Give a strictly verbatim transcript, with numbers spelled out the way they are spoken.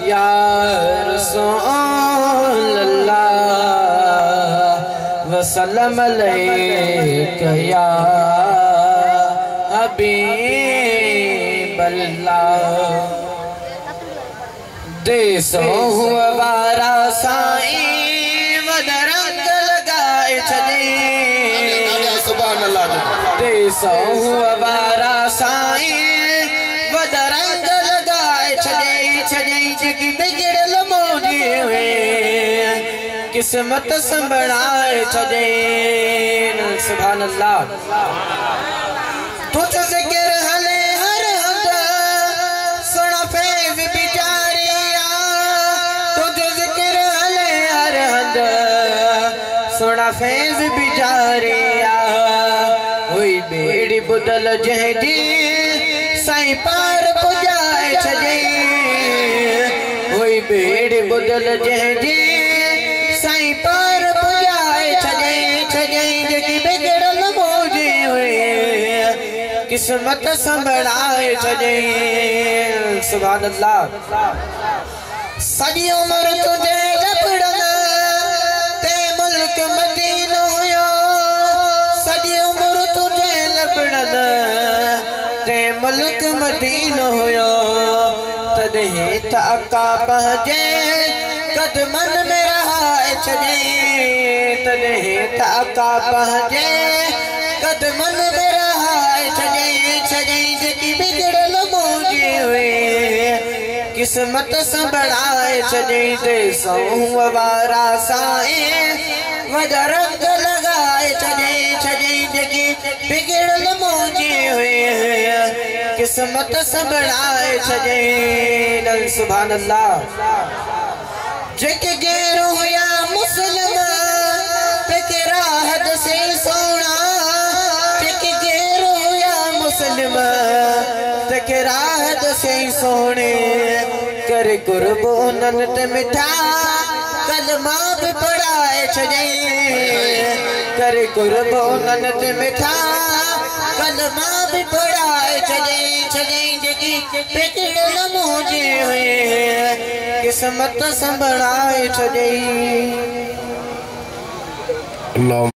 या रसूल अल्लाह वसल्लम अलैका या हबीब अल्लाह। देसो हुआ वारा साईं वदरंग लगाए छॾे सुभान अल्लाह। देसो हुआ वारा साईं वदरंग लगाए छॾे छॾे जगी बिगड़ल मोजी हुए किस्मत संभड़ाए छॾे सुभान अल्लाह। तुझ ज़िक्र हले हर हंद सुना फैज़ बिचारिया तुझ ज़िक्र हले हर हंद सुना फैज़ बिचारिया हुई बेड़ी बुदल जहदी साईं पार पुजाए छॾे हुई बेड़ी बुदल जहदी साईं पार पुजाए छॾे छॾे जगी बिगड़ल मोजी हुए किस्मत संभड़ाए छॾे सुभान अल्लाह। सॼी उम्र तुझे लपड़न ते मुल्क मदीनो हुयो सॼी उम्र तुझे लपड़न ते मुल्क मदीनो हुयो तॾहिं त अका पंहिंजे कदमन में रहाए छॾे तॾहिं त अका पंहिंजे कदमन में रहाए छॾे छॾे जेकी बिगड़ल मोजी हुए किस्मत संभड़ाए छॾे देसो वारा साईं वॾा रंग लगाए छॾे छॾे जेकी बिगड़ल मोजी हुए किस्मत संभड़ाए छॾे सुभान अल्लाह। जेके गैर हुया मुस्लिम तेके राहत से सोना जेके गैर हुया मुस्लिम तेके राहत से सोने करे कुर्बो उन्हनि ते मिठा कलमा भी पढ़ाए छॾे करे कुर्बो उन्हनि ते मिठा कलमा भी पढ़ाए छॾे छॾे जेकी बिगड़ल मोजी हुए किस्मत संभड़ाए छॾे।